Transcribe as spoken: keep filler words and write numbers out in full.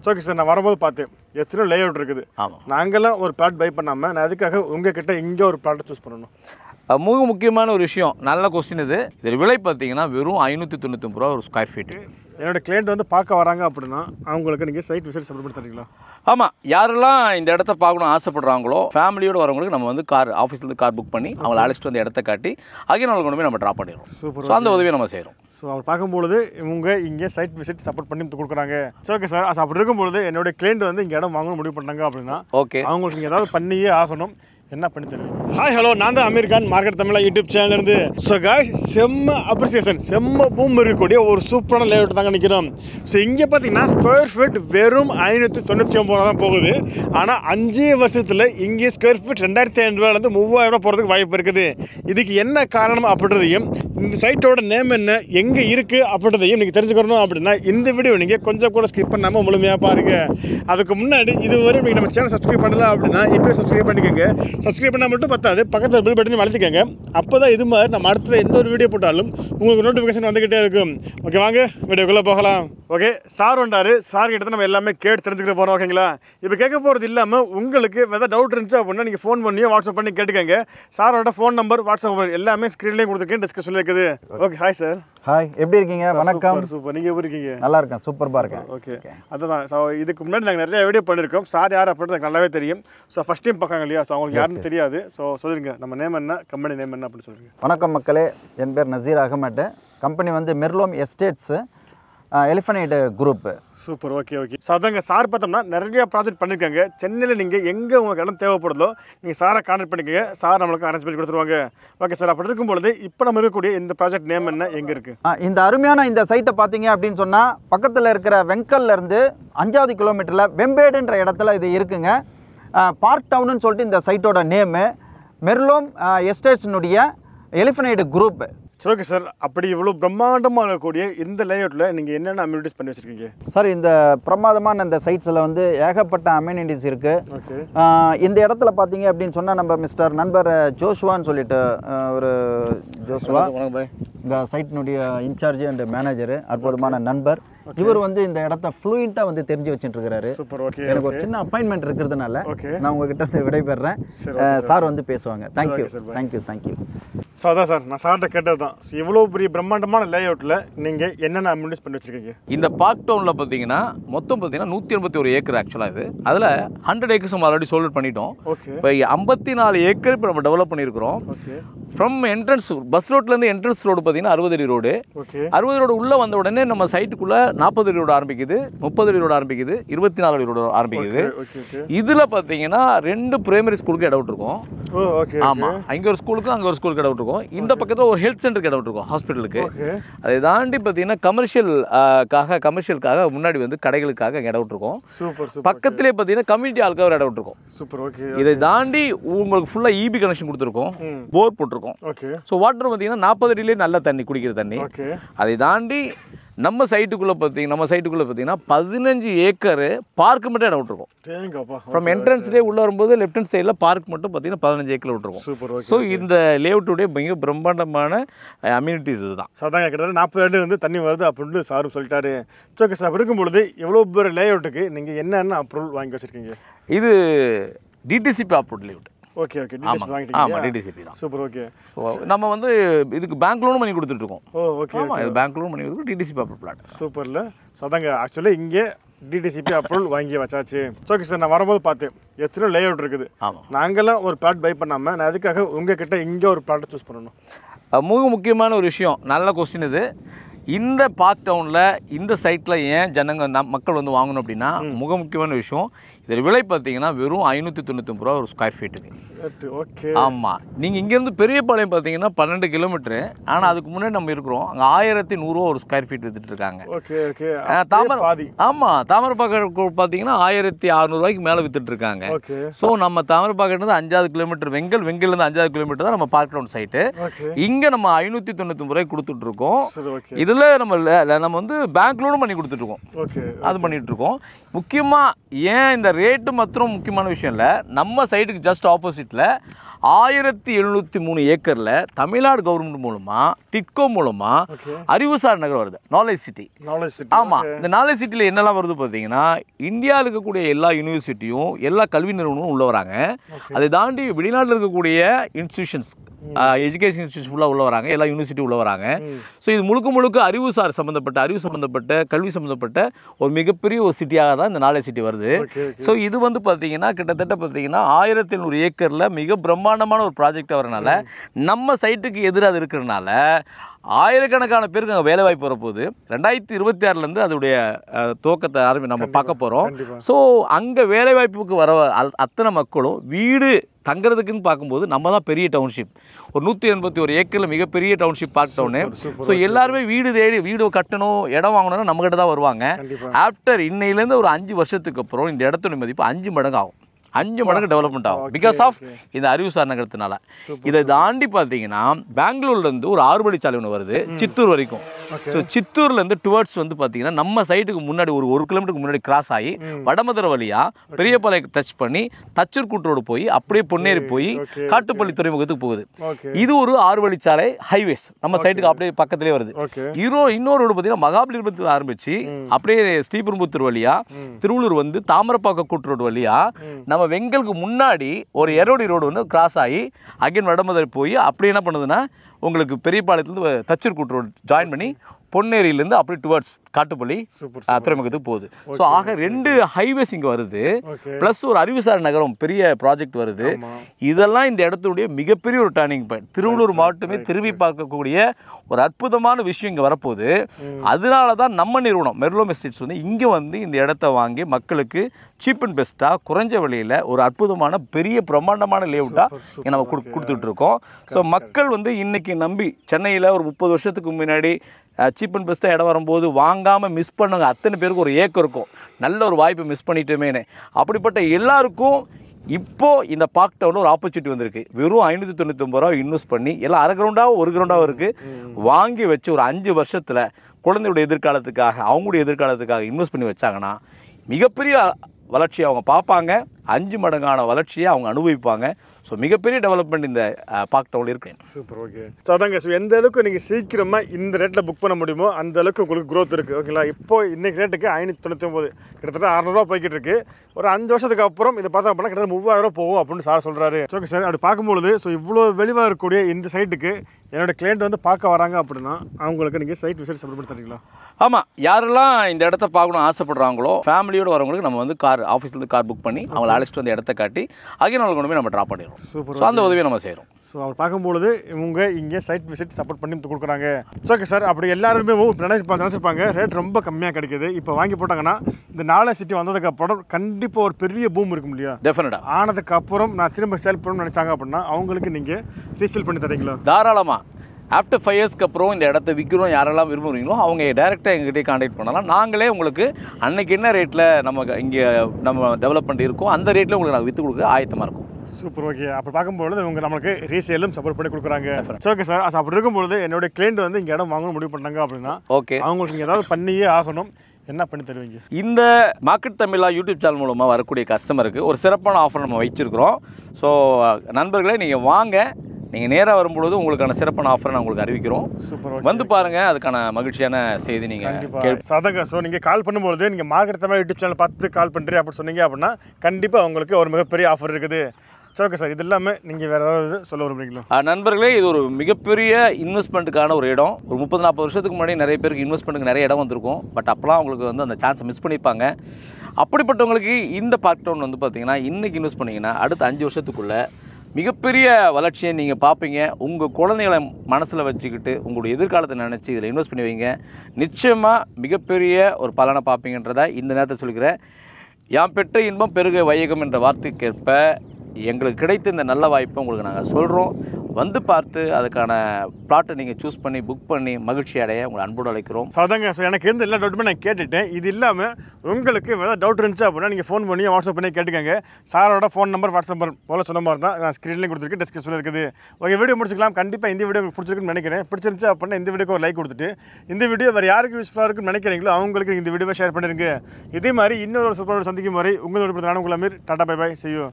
Okay sir, நான் வரும்போது பார்த்தேன் எத்தனை லே அவுட் இருக்குது. ஆமாம், நாங்களாம் ஒரு பிளாட் பை பண்ணாமல் நான் அதுக்காக உங்ககிட்ட இங்கே ஒரு பிளாட்டை சூஸ் பண்ணணும். மிக முக்கியமான ஒரு விஷயம், நல்ல கொஸ்டின் இது. இதில் விலை பார்த்தீங்கன்னா வெறும் ஐநூற்றி தொண்ணூற்றி ரூபா ஒரு ஸ்கொயர் ஃபீட்டு. என்னோட கிளைண்ட் வந்து பார்க்க வராங்க அப்படின்னா அவங்களுக்கு நீங்கள் சைட் விசிட் சப்போர்ட் பண்ணி தரீங்களா? ஆமாம், யாரெல்லாம் இந்த இடத்த பார்க்கணும் ஆசைப்படுறாங்களோ ஃபேமிலியோடு வரவங்களுக்கு நம்ம வந்து கார் ஆஃபீஸ்லேருந்து கார் புக் பண்ணி அவங்களை அழைச்சிட்டு வந்து இடத்த காட்டி அகைன் அவங்களுக்கு கொண்டு போய் நம்ம ட்ராப் பண்ணிடுறோம். சூப்பர். ஸோ அந்த உதவியை நம்ம செய்கிறோம். ஸோ அவர் பார்க்கும்பொழுது இவங்க இங்கே சைட் விசிட் சப்போர்ட் பண்ணி கொடுக்குறாங்க. சரி, ஓகே சார். அப்படி இருக்கும்பொழுது என்னோட கிளைண்ட் வந்து இங்கே இடம் வாங்கணும் முடிவு பண்ணாங்க அப்படின்னா ஓகே, அவங்களுக்கு நீங்கள் ஏதாவது பண்ணியே ஆகணும். என்ன பண்ணி தருவீங்க? ஹாய் ஹலோ, நான் தான் அமீர் கான், மார்க்கெட் தமிழா யூடியூப் சேனல்லேருந்து. ஸோ காய்ஸ், செம்ம அப்ரிசியேஷன், செம்ம பூம் இருக்கக்கூடிய ஒரு சூப்பரான லேஅவுட் தாங்க நிற்கிறோம். ஸோ இங்கே பார்த்தீங்கன்னா ஸ்கொயர் ஃபீட் வெறும் ஐநூற்றி தொண்ணூற்றி ஒம்பது ரூபா தான் போகுது. ஆனால் அஞ்சு வருஷத்தில் இங்கே ஸ்கொயர் ஃபீட் ரெண்டாயிரத்தி ஐநூறுரூவாலேருந்து மூவாயிரம் ரூபா போகிறதுக்கு வாய்ப்பு இருக்குது. இதுக்கு என்ன காரணம் அப்படின்றதையும் இந்த சைட்டோட நேம் என்ன, எங்கே இருக்குது அப்படின்றதையும் நீங்கள் தெரிஞ்சுக்கணும் அப்படின்னா இந்த வீடியோ நீங்கள் கொஞ்சம் கூட ஸ்கிப் பண்ணாமல் முழுமையாக பாருங்கள். அதுக்கு முன்னாடி இதுவரை நீங்கள் நம்ம சேனல் சப்ஸ்கிரைப் பண்ணல அப்படின்னா இப்போ சப்ஸ்கிரைப் பண்ணிக்கோங்க. சப்ஸ்கிரைப் பண்ணால் மட்டும் பத்தாது, பக்கத்தில் பில் பட்டனையும் வளர்த்திக்கோங்க. அப்போ தான் இது மாதிரி நம்ம அடுத்த எந்த ஒரு வீடியோ போட்டாலும் உங்களுக்கு நோட்டிஃபிகேஷன் வந்துக்கிட்டே இருக்கும். ஓகே, வாங்க வீடியோக்குள்ளே போகலாம். ஓகே, சார் வந்தார். சார் கிட்ட நம்ம எல்லாமே கேட்டு தெரிஞ்சுக்கிட்டு போகிறோம். ஓகேங்களா? இப்போ கேட்க போகிறது இல்லாமல் உங்களுக்கு எதாவது டவுட் இருந்துச்சு அப்படின்னா நீங்கள் ஃபோன் பண்ணியோ வாட்ஸ்அப் பண்ணி கேட்டுக்கோங்க. சாரோட ஃபோன் நம்பர், வாட்ஸ்அப் நம்பர் எல்லாமே ஸ்க்ரீன்லேயும் கொடுத்துருக்கேன், டிஸ்கஷனில் இருக்குது. Okay, hi sir. ஹாய், எப்படி இருக்கீங்க? வணக்கம். சூப்பர். நீங்கள் எப்படி இருக்கீங்க? நல்லா இருக்கேன், சூப்பராக இருக்கேன். ஓகே, அதுதான். ஸோ இதுக்கு முன்னாடி நாங்கள் நிறைய வீடியோ பண்ணியிருக்கோம். சார் யார் அப்படின்னு எனக்கு நல்லாவே தெரியும். ஸோ ஃபஸ்ட் டைம் பார்க்காங்க இல்லையா? ஸோ அவங்களுக்கு யாருன்னு தெரியாது. ஸோ சொல்லுங்க, நம்ம நேம் என்ன, கம்பெனி நேம் என்ன அப்படின்னு சொல்லுங்கள். வணக்கம் மக்களே, என் பேர் நசீர் அகமட். கம்பெனி வந்து மெர்லோம் எஸ்டேட்ஸு, எலிஃபனைட் group. Super. Okay okay. So அதாங்க, சார் பார்த்தோம்னா நிறைய ப்ராஜெக்ட் பண்ணியிருக்காங்க. சென்னையில் நீங்கள் எங்கே உங்களுக்கு இடம் தேவைப்படுதோ நீங்கள் சாரை கான்டாக்ட் பண்ணிக்கோங்க. சார் நம்மளுக்கு அரேஞ்ச் பண்ணி கொடுத்துருவாங்க. ஓகே சார், அப்படி இருக்கும்பொழுது இப்போ நம்ம இருக்கக்கூடிய இந்த ப்ராஜெக்ட் நேம் என்ன, எங்கே இருக்குது? இந்த அருமையான இந்த சைட்டை பார்த்தீங்க அப்படின்னு சொன்னால் பக்கத்தில் இருக்கிற வெங்கல்லேருந்து அஞ்சாவது கிலோமீட்டரில் வெம்பேடுன்ற இடத்துல இது இருக்குங்க. பார்க் டவுனுன்னு சொல்லிட்டு இந்த சைட்டோட நேமு. மெர்லோம் எஸ்டேட்ஸினுடைய எலிஃபனைட் குரூப். சரி, ஓகே சார். அப்படி இவ்வளோ பிரம்மாண்டமாக இருக்கக்கூடிய இந்த லேஅவுட்டில் நீங்கள் என்னென்ன அம்யூனிட்டிஸ் பண்ணி வச்சுருக்கீங்க? சார், இந்த பிரமாதமான இந்த சைட்ஸில் வந்து ஏகப்பட்ட அம்யூனிட்டிஸ் இருக்குது. ஓகே. இந்த இடத்துல பார்த்தீங்க அப்படின்னு சொன்னால் நம்ம மிஸ்டர் நண்பர் ஜோஷுவான்னு சொல்லிட்டு ஒரு ஜோஷுவா இந்த சைட்டினுடைய இன்சார்ஜ் அண்ட் மேனேஜரு, அற்புதமான நண்பர். இவர் வந்து இந்த இடத்த ஃப்ளூயண்ட்டாக வந்து தெரிஞ்சு வச்சுட்டு இருக்கிறாரு. சூப்பர். ஓகே. எனக்கு ஒரு சின்ன அப்பாயின்மெண்ட் இருக்கிறதுனால நான் உங்ககிட்ட இருந்து விடைபெறேன். சார் வந்து பேசுவாங்க. Thank you thank you thank you. ஸோ அதான் சார், நான் சார்கிட்ட கேட்டது தான். ஸோ இவ்வளோ பெரிய பிரம்மாண்டமான லேஅவுட்டில் நீங்கள் என்னென்ன அம்யூனிட்டிஸ் பண்ணி வச்சுருக்கீங்க? இந்த பார்க் டவுனில் பார்த்தீங்கன்னா மொத்தம் பார்த்தீங்கன்னா நூற்றி எண்பத்தி ஒரு ஏக்கர் ஆக்சுவலாக இது. அதில் ஹண்ட்ரட் ஏக்கர்ஸ் நம்ம ஆல்ரெடி சோல்ட் பண்ணிட்டோம். ஓகே. இப்போ ஐம்பத்தி நாலு ஏக்கர் இப்போ நம்ம டெவலப் பண்ணியிருக்கிறோம். ஓகே. ஃப்ரம் என்ட்ரன்ஸ் பஸ் ரோட்லேருந்து என்ட்ரன்ஸ் ரோடு பார்த்தீங்கன்னா அறுபது அடி ரோடு. ஓகே. அறுபது ரோடு உள்ளே வந்த உடனே நம்ம சைட்டுக்குள்ளே நாற்பது அடி ரோடு ஆரம்பிக்குது, முப்பது அடி ரோடு ஆரம்பிக்குது, இருபத்தி நாலு அடி ரோடு ஆரம்பிக்குது. இதில் பார்த்தீங்கன்னா ரெண்டு பிரைமரி ஸ்கூலுக்கு இடம் விட்டுருக்கோம். ஆமாம், அங்கே ஒரு ஸ்கூலுக்கு அங்கே ஒரு ஸ்கூலுக்கு இடம் விட்டுருக்கோம். இந்த பக்கத்தில் ஒரு ஹெல்த் சென்டருக்கு இடம் விட்டுருக்கோம், ஹாஸ்பிட்டலுக்கு. அதை தாண்டி பார்த்தீங்கன்னா கமர்ஷியலுக்காக கமர்ஷியலுக்காக முன்னாடி வந்து கடைகளுக்காக இடம் விட்டுருக்கோம். பக்கத்திலே பார்த்தீங்கன்னா கம்யூனிட்டி ஆளுக்காக ஒரு இடம் விட்டுருக்கோம். சூப்பர். ஓகே. இதை தாண்டி உங்களுக்கு ஃபுல்லாக இபி கனெக்ஷன் கொடுத்துருக்கோம், போர் போட்டிருக்கோம். ஓகே. ஸோ வாட்டர் பார்த்தீங்கன்னா நாற்பது அடியிலே நல்ல தண்ணி, குடிக்கிற தண்ணி. ஓகே. அதை தாண்டி நம்ம சைட்டுக்குள்ளே பார்த்தீங்கன்னா நம்ம சைட்டுக்குள்ளே பார்த்தீங்கன்னா பதினஞ்சு ஏக்கரு பார்க்கு மட்டும் இடம் விட்டுருக்கோம். ஃப்ரம் என்ட்ரன்ஸ்லேயே உள்ளே வரும்போது லெஃப்ட் ஹேண்ட் சைடில் பார்க் மட்டும் பார்த்தீங்கன்னா பதினஞ்சு ஏக்கர் விட்டுருக்கோம். ஸோ இந்த லேஅவுட்டுடைய மிக பிரம்மாண்டமான அம்யூனிட்டிஸ் இதுதான். சாதாங்க கிட்டத்தட்ட நாற்பது அடி வந்து தண்ணி வருது அப்படின்னு சாரும் சொல்லிட்டாரு. ஓகே சார், இருக்கும்பொழுது எவ்வளோ பேர் லேஅவுட்டுக்கு நீங்கள் என்னென்ன அப்ரூவல் வாங்கி வச்சுருக்கீங்க? இது DTCP approved layout. Okay okay. ஆமாம், டிடிசிபி தான். சூப்பர். ஓகே. நம்ம வந்து இதுக்கு பேங்க் லோனும் பண்ணி கொடுத்துட்ருக்கோம். Oh okay. ஆமாம், இது பேங்க் லோன் பண்ணி கொடுத்து டிடிசிபி அப்ரூவ் பிளாட். சூப்பரில். ஸோ அதாங்க, ஆக்சுவலி இங்கே டிடிசிபி அப்ரூவல் வாங்கி வச்சாச்சு. ஓகே சார், நான் வரும்போது பார்த்தேன் எத்தனை லேஅவுட் இருக்குது. ஆமாம், நாங்களாம் ஒரு பிளாட் பை பண்ணாமல் நான் அதுக்காக உங்ககிட்ட இங்கே ஒரு பிளாட்டை சூஸ் பண்ணணும். மிக முக்கியமான ஒரு விஷயம், நல்ல கொஸ்டின் இது. இந்த பார்க் டவுனில் இந்த சைட்டில் ஏன் ஜனங்க நம் மக்கள் வந்து வாங்கணும் அப்படின்னா மிக முக்கியமான விஷயம், இதில் விலை பார்த்தீங்கன்னா வெறும் ஐநூற்றி தொண்ணூற்றி ஒம்பது ரூபா ஒரு ஸ்கொயர் ஃபீட்டுக்கு. ஓகே. ஆமாம், நீங்கள் இங்கேருந்து பெரியபாளையம் பார்த்தீங்கன்னா பன்னெண்டு கிலோமீட்டரு. ஆனால் அதுக்கு முன்னாடி நம்ம இருக்கிறோம் அங்கே ஆயிரத்தி நூறுரூவா ஒரு ஸ்கொயர் ஃபீட் வித்துட்டு இருக்காங்க. Okay okay. தாமரை ஆமாம், தாமரைப்பாக்கம் பார்த்தீங்கன்னா ஆயிரத்தி அறுநூறுவாய்க்கு மேலே வித்துட்டு இருக்காங்க. ஓகே. ஸோ நம்ம தாமரைப்பாக்கம் அஞ்சாவது கிலோமீட்டர், வெங்கல் வெங்கல்லேருந்து அஞ்சாவது கிலோமீட்டர் தான் நம்ம பார்க் டவுன் சைட்டு. இங்கே நம்ம ஐநூற்றி தொண்ணூற்றி ஒம்பது ரூபாய்க்கு கொடுத்துட்ருக்கோம். இது இதில் நம்ம ல- நம்ம வந்து பேங்க் லோனும் பண்ணி கொடுத்துட்ருக்கோம். ஓகே. அது பண்ணிகிட்ருக்கோம். முக்கியமாக ஏன் இந்த ரேட்டு மாத்திரம் முக்கியமான விஷயம் இல்லை, நம்ம சைடுக்கு ஜஸ்ட் ஆப்போசிட்டில் ஆயிரத்தி எழுநூற்றி மூணு ஏக்கரில் தமிழ்நாடு கவர்மெண்ட் மூலமாக டிட்கோ மூலமாக ஓகே. அறிவுசார் நகர் வருது, நாலேஜ் சிட்டி. Knowledge city. ஆமாம், இந்த நாலேஜ் சிட்டியில் என்னெல்லாம் வருது பார்த்தீங்கன்னா, இந்தியாவில் இருக்கக்கூடிய எல்லா யூனிவர்சிட்டியும் எல்லா கல்வி நிறுவனமும் உள்ள வராங்க. அதை தாண்டி வெளிநாட்டில் இருக்கக்கூடிய இன்ஸ்டியூஷன்ஸ், எஜுகேஷன் இன்ஸ்டியூஷன் ஃபுல்லாக உள்ள வராங்க, எல்லா யூனிவர்சிட்டி உள்ள வராங்க. ஸோ இது முழுக்க முழுக்க அறிவுசார் சம்மந்தப்பட்ட அறிவு சம்மந்தப்பட்ட கல்வி சம்மந்தப்பட்ட ஒரு மிகப்பெரிய ஒரு சிட்டியாக தான் இந்த நாலேஜ் சிட்டி வருது. ஸோ இது வந்து பார்த்தீங்கன்னா கிட்டத்தட்ட பார்த்தீங்கன்னா ஆயிரத்தி எழுநூறு ஏக்கரில் மிக பிரம்மாண்டமான ஒரு ப்ராஜெக்ட் வரனால நம்ம சைட்டுக்கு எதிராக இருக்கிறதுனால ஆயிரக்கணக்கான பேருக்கு அங்கே வேலை வாய்ப்பு வரப்போகுது. ரெண்டாயிரத்தி இருபத்தி ஆறுலேருந்து அதோடைய அஹ், துவக்கத்தை ஆரம்பி நம்ம பார்க்க போகிறோம். ஸோ அங்கே வேலை வாய்ப்புக்கு வர அ- அத்தனை மக்களும் வீடு தங்குறதுக்குன்னு பார்க்கும்போது நம்ம தான் பெரிய டவுன்ஷிப், ஒரு நூற்றி எண்பத்தி ஒரு ஏக்கரில் மிகப்பெரிய டவுன்ஷிப் பார்க் டவுனு. ஸோ எல்லாருமே வீடு தேடி வீடு கட்டணும், இடம் வாங்கணும்னா நம்மகிட்ட தான் வருவாங்க. ஆஃப்டர் இன்னையிலேருந்து ஒரு அஞ்சு வருஷத்துக்கு அப்புறம் இந்த இடத்தோட மதிப்பு அஞ்சு மடங்கு ஆகும், அஞ்சு மடங்கு டெவலப்மெண்ட் ஆகும் பிகாஸ் ஆஃப் இந்த அறிவுசார் நகரத்தினால. இதை தாண்டி பார்த்தீங்கன்னா பெங்களூர்லேருந்து ஒரு ஆறு வழிச்சாலை ஒன்று வருது சித்தூர் வரைக்கும். ஸோ சித்தூர்லேருந்து டுவர்ட்ஸ் வந்து பார்த்தீங்கன்னா நம்ம சைட்டுக்கு முன்னாடி ஒரு ஒரு கிலோமீட்டருக்கு முன்னாடி கிராஸ் ஆகி வடமதுரை வழியாக பெரியபாளையம் டச் பண்ணி தச்சூர் கூட்டு ரோடு போய் அப்படியே பொன்னேரி போய் காட்டுப்பள்ளி துறைமுகத்துக்கு போகுது. இது ஒரு ஆறு வழிச்சாலை ஹைவேஸ் நம்ம சைட்டுக்கு அப்படியே பக்கத்துலேயே வருது. இதோ இன்னொரு ரோடு பார்த்தீங்கன்னா மகாபலிபுரத்தில் ஆரம்பிச்சு அப்படியே ஸ்ரீபெரும்புத்தூர் வழியா திருவள்ளூர் வந்து தாமரப்பாக்கம் கூட்டு ரோடு வழியா நம்ம வெங்கலுக்கு முன்னாடி ஒரு எரோடி ரோடு வந்து கிராஸ் ஆகி அகைன் வடமதுரை போய் அப்படி என்ன பண்ணுதுன்னா உங்களுக்கு பெரியபாளையத்துலேருந்து தச்சூர் கூட்டு ரோடு ஜாயின் பண்ணி பொன்னேரியிலேருந்து அப்படி டுவர்ட்ஸ் காட்டுப்பள்ளி துறைமுகத்துக்கு போகுது. ஸோ ஆக ரெண்டு ஹைவேஸ் இங்கே வருது, ப்ளஸ் ஒரு அறிவுசார் நகரம் பெரிய ப்ராஜெக்ட் வருது. இதெல்லாம் இந்த இடத்துடைய மிகப்பெரிய ஒரு டர்னிங் பாயிண்ட். திருவள்ளூர் மாவட்டமே திரும்பி பார்க்கக்கூடிய ஒரு அற்புதமான விஷயம் இங்கே வரப்போகுது. அதனால தான் நம்ம நிறுவனம் மெர்லோம் எஸ்டேட்ஸ் வந்து இங்கே வந்து இந்த இடத்த வாங்கி மக்களுக்கு சீப் அண்ட் பெஸ்ட்டாக குறைஞ்ச விலையில் ஒரு அற்புதமான பெரிய பிரம்மாண்டமான லேஅவுட்டாக நம்ம கொடு கொடுத்துட்டு இருக்கோம். ஸோ மக்கள் வந்து இன்றைக்கி நம்பி சென்னையில் ஒரு முப்பது வருஷத்துக்கு முன்னாடி சீப் அண்ட் பெஸ்ட்டாக இடம் வரும்போது வாங்காமல் மிஸ் பண்ணவங்க அத்தனை பேருக்கு ஒரு ஏக்கம் இருக்கும், நல்ல ஒரு வாய்ப்பை மிஸ் பண்ணிட்டோமேனு. அப்படிப்பட்ட எல்லாருக்கும் இப்போது இந்த பார்க் டவுனில் ஒரு ஆப்பர்ச்சுனிட்டி வந்திருக்கு. வெறும் ஐநூற்றி தொண்ணூற்றி ஒம்பது ரூபா இன்வெஸ்ட் பண்ணி எல்லாம் அரை கிரவுண்டாக ஒரு கிரவுண்டாகவும் இருக்குது வாங்கி வச்சு ஒரு அஞ்சு வருஷத்தில் குழந்தையோட எதிர்காலத்துக்காக அவங்களுடைய எதிர்காலத்துக்காக இன்வெஸ்ட் பண்ணி வச்சாங்கன்னா மிகப்பெரிய வளர்ச்சியை அவங்க பார்ப்பாங்க, அஞ்சு மடங்கான வளர்ச்சியை அவங்க அனுபவிப்பாங்க. ஸோ மிகப்பெரிய டெவலப்மெண்ட் இந்த பார்க் டவுனில் இருக்கு. சூப்பர். ஓகே. ஸோ அதாங்க, ஸோ எந்த அளவுக்கு நீங்கள் சீக்கிரமாக இந்த ரேட்டில் புக் பண்ண முடியுமோ அந்த அளவுக்கு உங்களுக்கு க்ரோத் இருக்குது. ஓகேங்களா? இப்போ இன்றைக்கி ரேட்டுக்கு ஐநூற்றி தொண்ணூற்றி ஒம்பது கிட்டத்தட்ட அறநூறுவா போய்கிட்டு இருக்கு. ஒரு அஞ்சு வருஷத்துக்கு அப்புறம் இதை பார்த்தா அப்படின்னா கிட்டத்தட்ட மூவாயிரம் போகும் அப்படின்னு சார் சொல்கிறாரு. ஓகே சார், அப்படி பார்க்கும்பொழுது ஸோ இவ்வளோ வெளிவாக இருக்கக்கூடிய இந்த சைட்டுக்கு என்னோடய கிளைண்ட் வந்து பார்க்க வராங்க அப்படின்னா அவங்களுக்கு நீங்கள் சைட் விசிட் சப்போர்ட் பண்ணி தரீங்களா? ஆமாம், யாரெல்லாம் இந்த இடத்த பார்க்கணும் ஆசைப்படுறாங்களோ ஃபேமிலியோடு வரவங்களுக்கு நம்ம வந்து கார் ஆஃபீஸ்லேருந்து கார் புக் பண்ணி அவங்களை அழைச்சிட்டு வந்து இடத்த காட்டி அகைன் அவங்களை கொண்டு போய் நம்ம ட்ராப் பண்ணிடுவோம். சூப்பர். ஸோ அந்த உதவியை நம்ம செய்கிறோம். ஸோ அவர் பார்க்கும்பொழுது இவங்க இங்கே சைட் விசிட் சப்போர்ட் பண்ணி கொடுக்குறாங்க. ஓகே சார், அப்படி எல்லாருமே நினைச்சிருப்பாங்க நினச்சிருப்பாங்க ரேட் ரொம்ப கம்மியாக கிடைக்குது, இப்போ வாங்கி போட்டாங்கன்னா இந்த நாலேஜ் சிட்டி வந்ததுக்கப்புறம் கண்டிப்பாக ஒரு பெரிய பூம் இருக்கும் இல்லையா? டெஃபினட்டாக. ஆனதுக்கப்புறம் நான் திரும்ப சேல் பண்ணணும்னு நினச்சாங்க அப்படின்னா அவங்களுக்கு நீங்கள் ரீசேல் பண்ணி தரீங்களா? தாராளமாக. ஆஃப்டர் ஃபைவ் இயர்ஸ்க்கு அப்புறம் இந்த இடத்த விற்கிறோம் யாரெல்லாம் விரும்புகிறீங்களோ அவங்க டேரெக்டாக எங்ககிட்டே கான்டாக்ட் பண்ணலாம். நாங்களே உங்களுக்கு அன்னைக்கு என்ன ரேட்டில் நம்ம இங்கே நம்ம டெவலப்மெண்ட் இருக்கோ அந்த ரேட்டில் உங்களுக்கு நாங்கள் விற்று கொடுக்க ஆயத்தமாக இருக்கும். சூப்பர். ஓகே. அப்போ பார்க்கும்பொழுது இவங்க நம்மளுக்கு ரீசேலும் சப்போர்ட் பண்ணி கொடுக்குறாங்க. ஓகே சார், அது அப்படி இருக்கும்பொழுது என்னோட கிளைண்ட் வந்து இங்கே இடம் வாங்கணும் முடிவு பண்ணாங்க அப்படின்னா ஓகே அவங்களுக்கு நீங்கள் ஏதாவது பண்ணியே ஆகணும், என்ன பண்ணி தருவீங்க? இந்த மார்க்கெட் தமிழா யூடியூப் சேனல் மூலமாக வரக்கூடிய கஸ்டமருக்கு ஒரு சிறப்பான ஆஃபர் நம்ம வச்சுருக்கிறோம். ஸோ நண்பர்களே, நீங்கள் வாங்க, நீங்கள் நேராக வரும்பொழுது உங்களுக்கான சிறப்பான ஆஃபர் நான் உங்களுக்கு அறிவிக்கிறோம். சூப்பர். வந்து பாருங்கள், அதுக்கான மகிழ்ச்சியான செய்தி நீங்கள் கேள்வி. சதங்க. ஸோ நீங்கள் கால் பண்ணும்போது நீங்கள் மார்க்கெட் தமிழ் யூடியூப் சேனல் பார்த்து கால் பண்ணுறீங்க அப்படி சொன்னீங்க அப்படின்னா கண்டிப்பாக உங்களுக்கு ஒரு மிகப்பெரிய ஆஃபர் இருக்குது. ஓகே சார், இது இல்லாமல் நீங்கள் வேறு ஏதாவது சொல்ல விரும்புறீங்களா? நண்பர்களே, இது ஒரு மிகப்பெரிய இன்வெஸ்ட்மெண்ட்டுக்கான ஒரு இடம். ஒரு முப்பது நாற்பது வருஷத்துக்கு முன்னாடி நிறைய பேருக்கு இன்வெஸ்ட்மெண்ட்டுக்கு நிறைய இடம் வந்திருக்கும். பட் அப்போலாம் அவங்களுக்கு வந்து அந்த சான்ஸை மிஸ் பண்ணியிருப்பாங்க. அப்படிப்பட்டவங்களுக்கு இந்த பார்க் டவுன் வந்து பார்த்தீங்கன்னா இன்றைக்கி இன்வெஸ்ட் பண்ணிங்கன்னா அடுத்த அஞ்சு வருஷத்துக்குள்ளே மிகப்பெரிய வளர்ச்சியை நீங்கள் பார்ப்பீங்க. உங்கள் குழந்தைகளை மனசில் வச்சுக்கிட்டு உங்களுடைய எதிர்காலத்தை நினச்சி இதில் இன்வெஸ்ட் பண்ணி வைங்க. நிச்சயமாக மிகப்பெரிய ஒரு பலனை பார்ப்பீங்கன்றதை இந்த நேரத்தை சொல்லிக்கிறேன். யாம் பெற்ற இன்பம் பெருக வையகம் என்ற வார்த்தைக்கேற்ப எங்களுக்கு கிடைத்த இந்த நல்ல வாய்ப்பை உங்களுக்கு நாங்கள் சொல்கிறோம். வந்து பார்த்து அதுக்கான பிளாட்டை நீங்கள் சூஸ் பண்ணி புக் பண்ணி மகிழ்ச்சி அடைய உங்களை அன்போடு அழைக்கிறோம். ஸோ அதாங்க, ஸோ எனக்கு இருந்த எல்லா டவுட்டுமே நான் கேட்டுட்டேன். இது இல்லாமல் உங்களுக்கு ஏதாவது டவுட் இருந்துச்சு அப்படின்னா நீங்கள் ஃபோன் பண்ணி வாட்ஸ்அப் பண்ணி கேட்டுக்கங்க. சாரோட ஃபோன் நம்பர் வாட்ஸ்அப் நம்பர் போல சொன்ன மாதிரி தான் நான் ஸ்க்ரீன்லேயும் கொடுத்துருக்கு, டிஸ்கிரிப்ஷனில் இருக்குது. ஓகே, வீடியோ முடிச்சுக்கலாம். கண்டிப்பாக இந்த வீடியோ உங்களுக்கு பிடிச்சிருக்குன்னு நினைக்கிறேன். பிடிச்சிருந்துச்சு அப்படின்னா இந்த வீடியோக்கு ஒரு லைக் கொடுத்துட்டு இந்த வீடியோ வேறு யாருக்கு யூஸ்ஃபுல்லாக இருக்குன்னு நினைக்கிறீங்களோ அவங்களுக்கு இந்த வீடியோவை ஷேர் பண்ணிருங்க. இதே மாதிரி இன்னொரு சூப்பரோட சந்திக்கும் வரை உங்களோட நான் உங்களை tata bye bye, see you.